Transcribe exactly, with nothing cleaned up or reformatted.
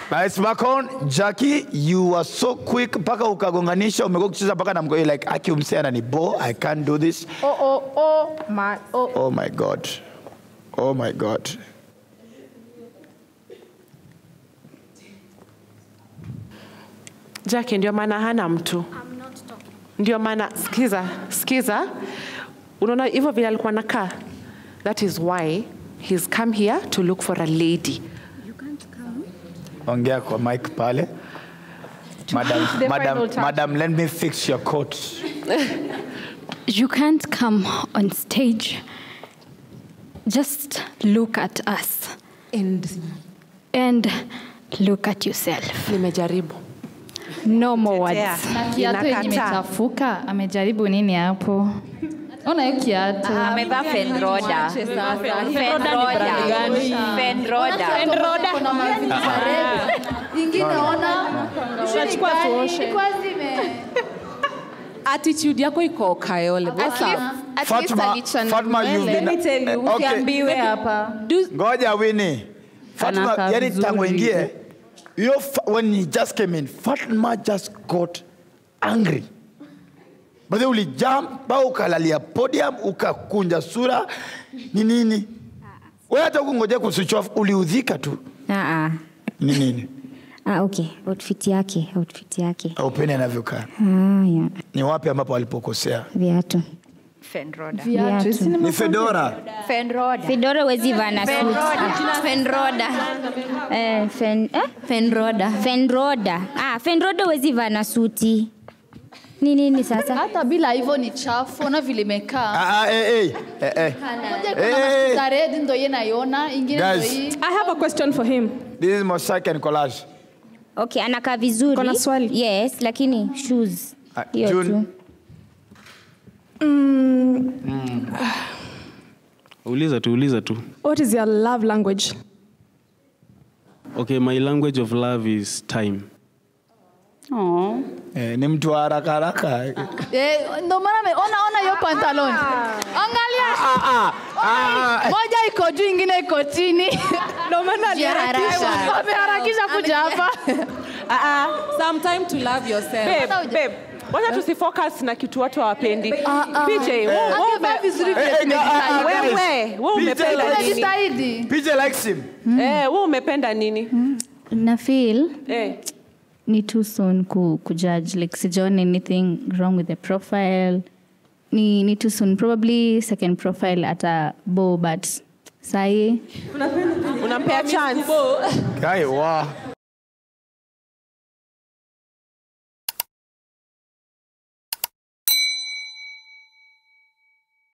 Nice back on. Jackie, you were so quick. Paka ukagonganisha, umego kucheza paka na mko like aki umse anani bo, I can't do this. Oh, oh, oh, my, oh. Oh my God. Oh my God. Jackie, ndio maana hana mtu. I'm not talking. Ndio maana, skiza, skiza. Unaona hivyo vile alikuwa nakaa. That is why he's come here to look for a lady. You can't come. Ongea kwa mic pale. Madam, madam, madam, let me fix your coat. You can't come on stage. Just look at us. And And look at yourself. nimejaribu. No more words. Na kiatu yenye imechafuka, amejaribu nini hapo? Ona hiyo kiatu. Amevaa Fenroda. Fenroda. Fenroda. Fenroda. Kuna mavitu marefu. Ingine ona. Unachukua tuoshe. Attitude yako iko Kayole. At least, at Fatma, least Fatma, you've been... Let me tell you, Okay. ukiambiwe hapa. Ngoja Winnie. Fatma, Anakaa yani vizuri. tangu ingie, you know, when he just came in, Fatma just got angry. But then uli jump, ba ukalalia podium, ukakunja sura, ni nini? Wewe hata ukungojea kuswitch off, uliudhika tu. Ah ah. Ni nini? Ah okay, outfit yake, outfit yake. Upende anavyokaa. Ah ya. Ni wapi ambapo alipokosea? Viatu. Fenroda. Viatu. Ni Fedora. Fenroda. Fedora wezi vana suit. Fenroda. Eh, fen eh? Fenroda. Fenroda. Ah, Fenroda wezi vana suti. Ni nini sasa? Hata bila hivyo ni chafu, ona vile imekaa. Ah ah eh eh eh eh. Moja kuna mafuta red ndio yeye naiona, ingine ndio Guys. hii. I have a question for him. This is mosaic and collage. Okay, anakaa vizuri. Kuna swali? Yes, lakini shoes. Ah, Hiyo June. tu. Uliza tu, uliza tu. What is your love language? Okay, my language of love is time. Oh. Eh, ni mtu wa haraka haraka. Eh, ndio maana ona ona hiyo pantalon. Angalia. Ah ah ah. Moja iko juu, ingine iko chini. Ndio maana aliharakisha. Ameharakisha kuja hapa. Ah ah, some time to love yourself. Babe, babe. Wacha tusifocus na kitu watu hawapendi. P J, wewe Angevaa vizuri vile tumejitahidi. wewe, wewe umependa nini? Tumejitahidi. P J likes him. Eh, wewe umependa nini? Na feel Eh. ni too soon ku, ku judge. Like sijaona anything wrong with the profile. Ni, ni too soon. Probably second profile ata bo, but sahi. Unampea chance. Kai wa.